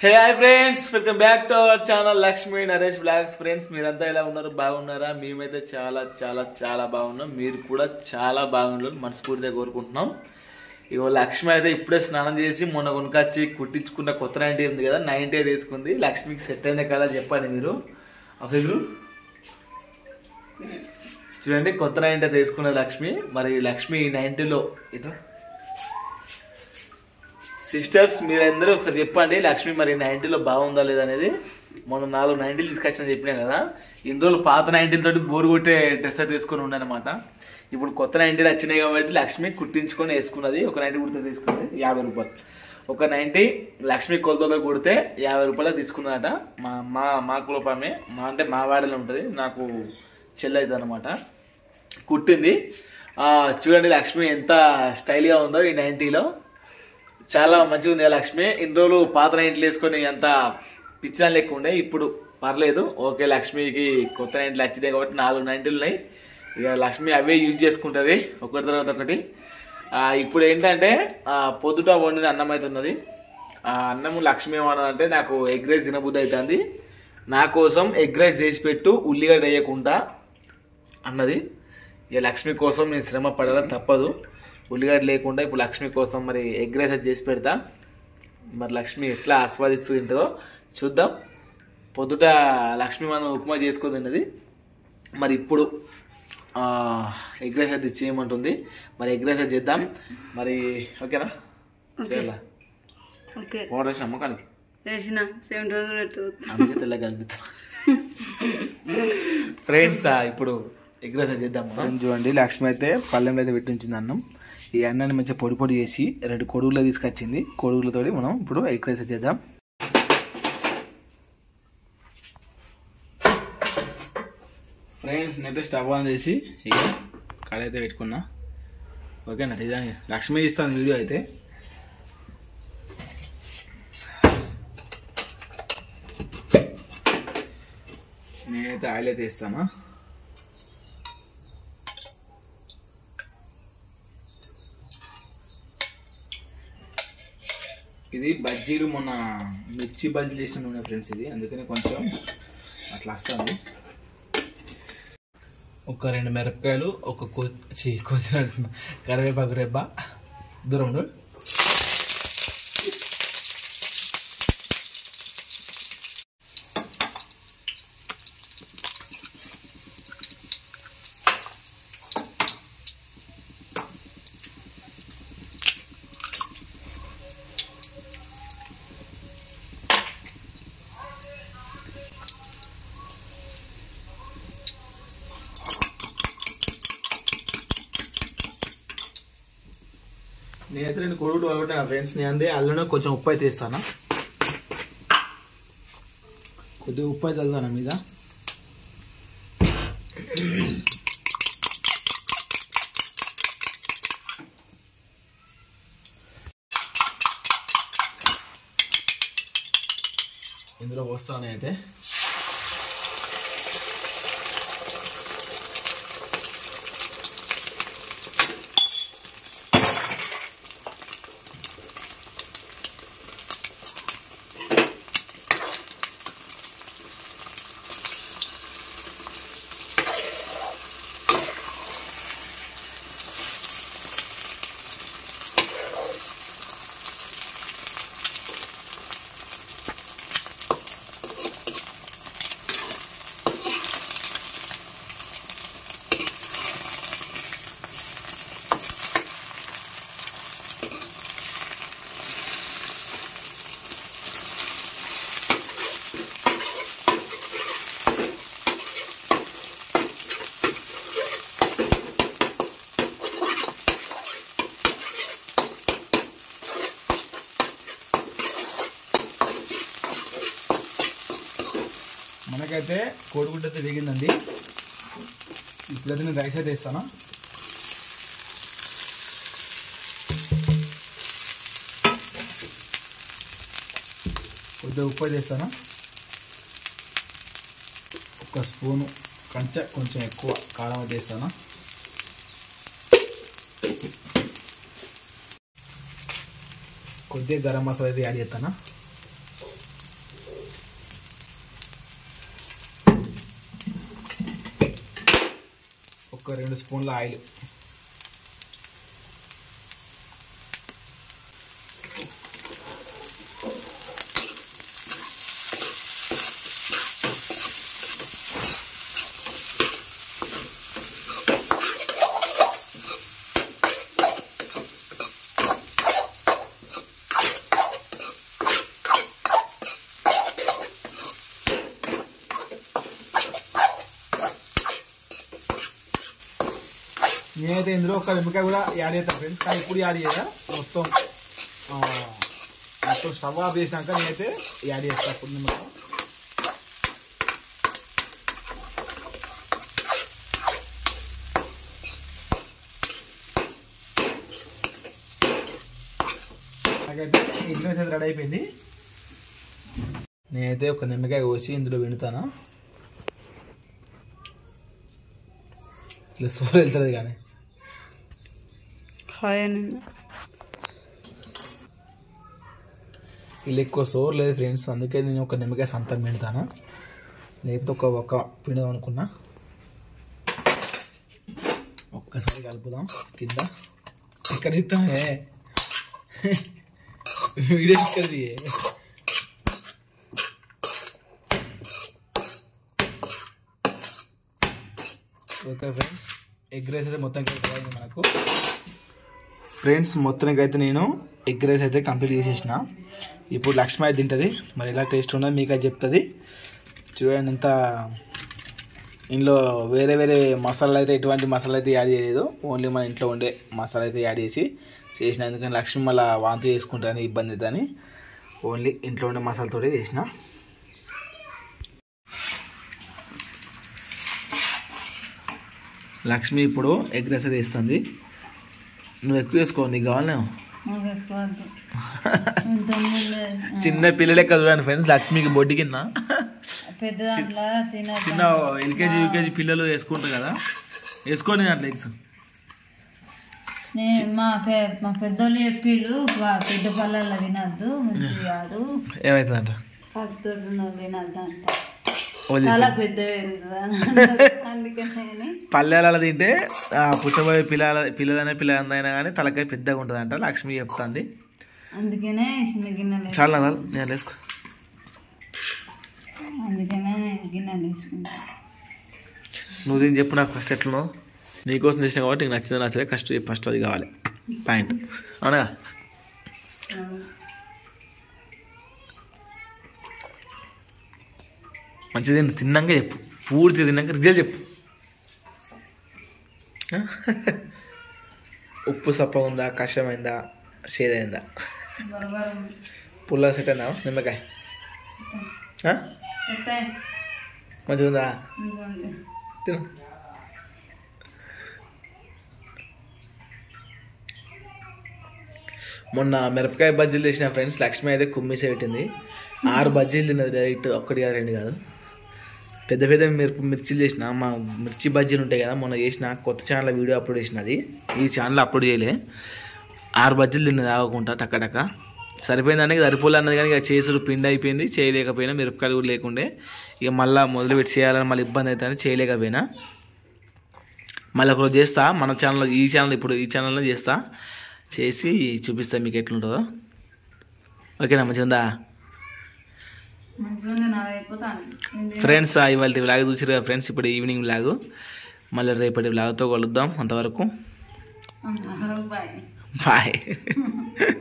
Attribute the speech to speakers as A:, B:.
A: Hey hi friends, welcome back to our channel Lakshmi Naresh blogs. Friends, మీరంతా ఎలా ఉన్నారు? బాగున్నారా? మేమైతే చాలా చాలా చాలా బాగున్నాం. మీరు కూడా చాలా బాగున్నారు మనస్ఫూర్తిగా కోరుకుంటున్నాం. ఇగో లక్ష్మి అయితే ఇప్పుడే స్నానం చేసి మొన్న కొనుకొచ్చి కుట్టించుకున్న కొత్త నైంటీ ఉంది కదా, నైంటీ తీసుకుంది. లక్ష్మికి సెట్ అయిన కదా చెప్పండి మీరు. అసలు చూడండి, కొత్త నైంటీ తీసుకున్న లక్ష్మి. మరి లక్ష్మి ఈ నైంటీలో ఇట్లా సిస్టర్స్ మీరందరూ ఒకసారి చెప్పండి, లక్ష్మి మరి 90లో బాగుందా లేదా అనేది. మనం 4 90లు తీసుకొచ్చని చెప్పినా కదా. ఇన్ని రోజులు పాత 90లతోటి బోరు కొట్టే డ్రెస్ తీసుకొని ఉండనమాట. ఇప్పుడు కొత్త 90లు వచ్చినాయి కాబట్టి లక్ష్మి కుట్టించుకొని వేసుకున్నది. ఒక 90 కుడితే తీసుకున్నది 50 రూపాయలు. ఒక 90 లక్ష్మి కొలతతో కుడితే 50 రూపాయలు తీసుకున్నదట. మా కులపమే, అంటే మా వాడలో ఉంటుంది, నాకు చెల్లైతుంది అనమాట. కుట్టింది. చూడండి లక్ష్మి ఎంత స్టైల్గా ఉందో ఈ 90లో. చాలా మంచిగా ఉంది లక్ష్మి. ఇన్ని రోజులు పాత నైంట్లు వేసుకొని అంత పిచ్చిదాని లెక్క ఉండే, ఇప్పుడు పర్లేదు. ఓకే, లక్ష్మికి కొత్త నైంట్లు వచ్చినాయి కాబట్టి 4 నైంట్లు ఉన్నాయి. ఇక లక్ష్మి అవే యూజ్ చేసుకుంటుంది ఒకటి తర్వాత ఒకటి. ఇప్పుడు ఏంటంటే పొద్దుట వండిన అన్నం అవుతున్నది. అన్నము లక్ష్మి ఏమన్నదంటే, నాకు ఎగ్ రైస్ తినబుద్ధి అవుతుంది, నా కోసం ఎగ్ రైస్ చేసి పెట్టు ఉల్లిగడ్డ వేయకుండా అన్నది. ఇక లక్ష్మి కోసం నేను శ్రమ పడాల తప్పదు. ఉల్లిగడ్డ లేకుండా ఇప్పుడు లక్ష్మి కోసం మరి ఎగ్ రైస్ చేసి పెడతా. మరి లక్ష్మి ఎట్లా ఆస్వాదిస్తూ తింటుందో చూద్దాం. పొద్దుట లక్ష్మి మనం ఉప్మా చేసుకొని తిన్నది. మరి ఇప్పుడు ఎగ్ రైస్ అయితే చేయమంటుంది. మరి ఎగ్ రైస్ చేద్దాం. మరి ఓకేనా? చేయాలా? పౌడర్ వేసిన అమ్మకానికి అందుకే తెల్ల కనిపిస్తా. ఫ్రెండ్స్, ఇప్పుడు ఎగ్ రైస్ చేద్దాం.
B: చూడండి, లక్ష్మి అయితే పళ్ళెంలో అయితే పెట్టించింది అన్నం. ఈ అన్నాన్ని మంచిగా పొడి పొడి చేసి 2 కొడుగులు తీసుకొచ్చింది. కొడుగులతో మనం ఇప్పుడు ఎగ్ రైస్ చేద్దాం. ఫ్రెండ్స్, నేనైతే స్టవ్ ఆన్ చేసి ఇక కడాయి అయితే పెట్టుకున్నా. ఓకేనా? నిజంగా లక్ష్మి ఇస్తాను వీడియో అయితే. నేనైతే ఆయిల్ అయితే ఇస్తాను. ఇది బజ్జీలు, మొన్న మిర్చి బజ్జీలు చేసిన నూనె ఫ్రెండ్స్ ఇది, అందుకని కొంచెం అట్లా వస్తుంది. ఒక 2 మిరపకాయలు, ఒక కొంచెం కరివేపాకు రెబ్బ దూరం. నేనైతే 2 కొడుగులు పగొట్టాను ఫ్రెండ్స్. నేను అందే అందులోనే కొంచెం ఉప్పు అయితే ఇస్తాను. కొద్దిగా ఉప్పు అయితే చల్లుతాను మీద. ఇందులో పోస్తాను అయితే. మనకైతే కోడిగుడ్డు అయితే వేగిందండి. ఇప్పుడైతే నేను రైస్ అయితే వేస్తాను. కొద్దిగా ఉప్పు అయితే వేస్తాను. 1 స్పూను కొంచెం ఎక్కువ కారం అయితే వేస్తాను. కొద్దిగా గరం మసాలా అయితే యాడ్ చేస్తాను. ఒక 2 స్పూన్ల ఆయిల్, నేనైతే ఇందులో ఒక నిమ్మకాయ కూడా యాడ్ చేస్తాను ఫ్రెండ్స్. కానీ ఇప్పుడు యాడ్ చేయదా, మొత్తం స్టవ్ ఆఫ్ చేసినాక నేనైతే యాడ్ చేస్తాను ఇప్పుడు నిమ్మకాయ. నాకైతే ఎగ్ రైస్ అయితే రెడీ అయిపోయింది. నేనైతే ఒక నిమ్మకాయ కోసి ఇందులో విండుతాను. ఇట్లా సోర్ వెళ్తుంది కానీ వీళ్ళు ఎక్కువ సోర్ లేదు ఫ్రెండ్స్, అందుకే నేను ఒక నిమ్మకాయ సంతం పిండుతాను, లేకపోతే ఒక పిండుదాం అనుకున్నా. ఒక్కసారి కలుపుదాం. కింద ఇక్కడ ఇస్తామే వీడియో ఇక్కడది. ఓకే ఫ్రెండ్స్, ఎగ్ రైస్ అయితే మొత్తం మనకు ఫ్రెండ్స్ మొత్తానికి అయితే నేను ఎగ్ రైస్ అయితే కంప్లీట్ చేసేసిన. ఇప్పుడు లక్ష్మి అయితే తింటుంది, మరి ఎలా టేస్ట్ ఉన్నది మీకు అది చెప్తుంది. చూడండి ఎంత ఇందులో వేరే వేరే మసాలా అయితే ఎటువంటి మసాలా అయితే యాడ్ చేయలేదు, ఓన్లీ మన ఇంట్లో ఉండే మసాలా అయితే యాడ్ చేసిన. ఎందుకంటే లక్ష్మి మళ్ళీ వాంతి చేసుకుంటాను ఇబ్బంది అవుతుంది, ఓన్లీ ఇంట్లో ఉండే మసాలాతో చేసిన. లక్ష్మి ఇప్పుడు ఎగ్ రైస్ అయితే వేస్తుంది. నువ్వు ఎక్కువ వేసుకో, నీకు కావాలి. చిన్న పిల్లలే కదా చూడండి ఫ్రెండ్స్, లక్ష్మికి బొడ్డి కింద చిన్న ఎల్కేజీ యూకేజీ పిల్లలు వేసుకుంటారు కదా, వేసుకోండి అట్లా ఎగ్స్.
C: మా పెద్దోళ్ళు చెప్పిళ్ళు పెద్ద పళ్ళల్లో తినద్దు, మంచిది కాదు.
B: ఏమవుతుందంట?
C: కడుపుతో తినద్దు అంట, చాలా పెద్ద అందుకని
B: పల్లెలలో తింటే పుట్టబోయే పిల్లదైనా కానీ తలకాయ పెద్దగా ఉంటుంది అంట, లక్ష్మి చెప్తుంది.
C: అందుకనే చిన్న గిన్నెలు
B: చాలా నేను వేసుకో,
C: అందుకనే గిన్నెలు వేసుకుంటా.
B: నువ్వు దీన్ని చెప్పు నాకు ఫస్ట్ ఎట్లనో, నీకోసం చేసిన కాబట్టి నీకు నచ్చింది నచ్చదే ఫస్ట్ అది కావాలి పాయింట్, అవునా? మంచిది తిన్నాక చెప్పు, పూర్తిగా తిన్నాక రిజల్ట్ చెప్పు. ఉప్పు సప్ప ఉందా, కష్టమైందా, చేదైందా, పుల్ల సెట్ అయిందా, నిమ్మకాయ మంచిగా ఉందా, తిను. మొన్న మిరపకాయ బజ్జీలు చేసిన ఫ్రెండ్స్, లక్ష్మి అయితే కుమ్మిసే పెట్టింది. 6 బజ్జీలు తిన్నది డైరెక్ట్, 1 కాదు 2 కాదు. పెద్ద పెద్ద మిర్చీలు చేసిన, మా మిర్చి బజ్జీలు ఉంటాయి కదా, మొన్న చేసిన కొత్త ఛానల్ వీడియో అప్లోడ్ చేసినది, ఈ ఛానల్ అప్లోడ్ చేయలే. 6 బజ్జీలు తిన్నది ఆగకుండా టక్క సరిపోయిందని సరిపోలే అన్నది. కానీ ఇక చేసుడు పిండి అయిపోయింది, చేయలేకపోయినా. మిరపకాయలు కూడా లేకుండే, ఇక మళ్ళీ మొదలుపెట్టి చేయాలని మళ్ళీ ఇబ్బంది అవుతుందని చేయలేకపోయినా. మళ్ళీ ఒకరోజు చేస్తా మన ఛానల్లో, ఈ ఛానల్లో చేస్తా, చేసి చూపిస్తా మీకు ఎట్లుంటుందో. ఓకేనా? మంచిగా ఉందా ఫ్రెండ్స్? ఇవాళ వ్లాగ్ చూసారు కదా ఫ్రెండ్స్, ఇప్పుడు ఈవినింగ్ వ్లాగ్. మళ్ళీ రేపటి వ్లాగ్తో కలుద్దాం. అంతవరకు బాయ్.